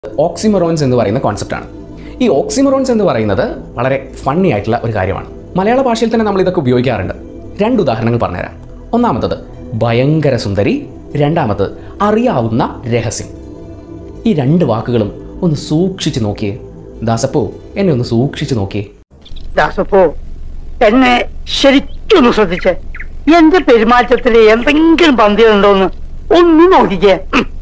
ഓക്സിമറോൺസ് എന്ന് പറയുന്ന കോൺസെപ്റ്റാണ്. ഈ ഓക്സിമറോൺസ് എന്ന് പറയുന്നത് വളരെ ഫണ്ണി ആയിട്ടുള്ള ഒരു കാര്യമാണ്. മലയാള ഭാഷയിൽ തന്നെ നമ്മൾ ഇതൊക്കെ ഉപയോഗിക്കാറുണ്ട്. രണ്ട് ഉദാഹരണങ്ങൾ പറഞ്ഞുതരാം. ഒന്നാമത്തത് ഭയങ്കര സുന്ദരി, രണ്ടാമത്തത് അറിയാവുന്ന രഹസ്യം. ഈ രണ്ട് വാക്കുകളും ഒന്ന് സൂക്ഷിച്ച് നോക്കിയേ. ദാസപ്പോ, എന്നെ ഒന്ന് സൂക്ഷിച്ച് നോക്കിയേ. ദാസപ്പോ, എന്നെ ശരിക്കൊന്ന് ശ്രദ്ധിച്ചേ. എന്റെ പെരുമാറ്റത്തിൽ എന്തെങ്കിലും പന്തിയുണ്ടോന്ന് ഒന്ന് നോക്കിക്കേ.